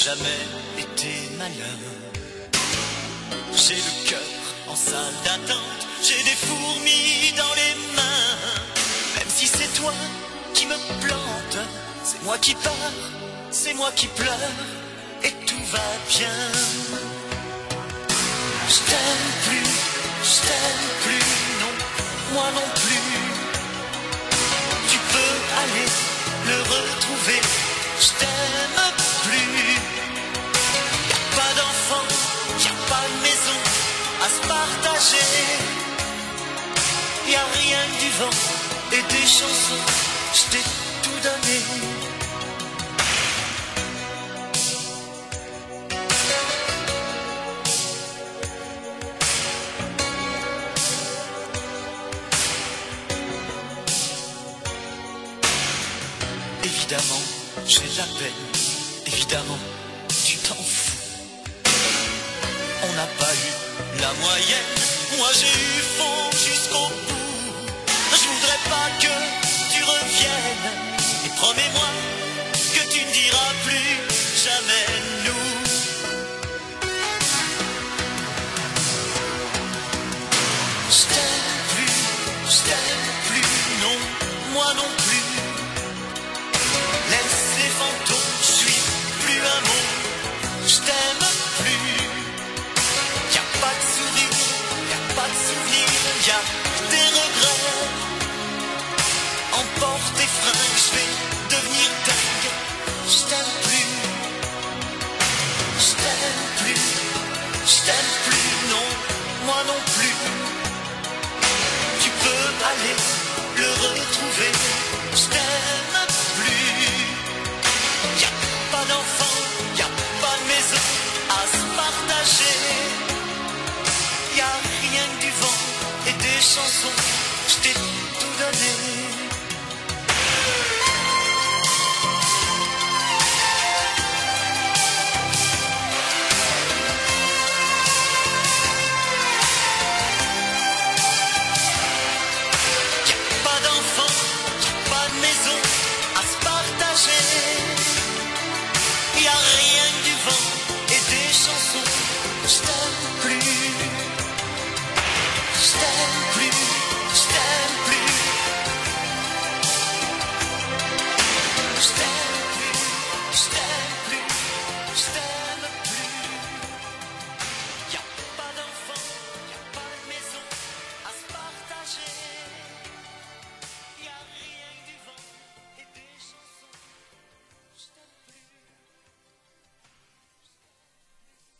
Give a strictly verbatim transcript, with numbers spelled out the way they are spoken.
jamais été malin. J'ai le cœur en salle d'attente, j'ai des fourmis dans les mains. Même si c'est toi qui me plante, c'est moi qui pars, c'est moi qui pleure, et tout va bien. Je t'aime plus, je t'aime plus, non, moi non plus. Tu peux aller le retrouver, je t'aime plus. Y'a pas d'enfant, y'a pas de maison à se partager. Y'a rien que du vent et des chansons, je t'ai tout donné. Évidemment, j'ai de la peine, évidemment, tu t'en fous. On n'a pas eu la moyenne, moi j'ai eu faux jusqu'au bout. Je voudrais pas que tu reviennes, et promets-moi que tu ne diras plus jamais nous. Je t'aime plus, je t'aime plus, non, moi non plus. Laisse les fantômes, je suis plus un mot, je t'aime plus. Y'a pas de sourire, y'a pas de souvenir, y'a des regrets. Emporte tes fringues, je vais devenir dingue, je t'aime plus. Je t'aime plus, je t'aime plus, non, moi non plus. Tu peux aller le retrouver, je t'aime plus. Y'a pas d'enfant, y'a pas de maison à se partager. Y'a rien que du vent et des chansons.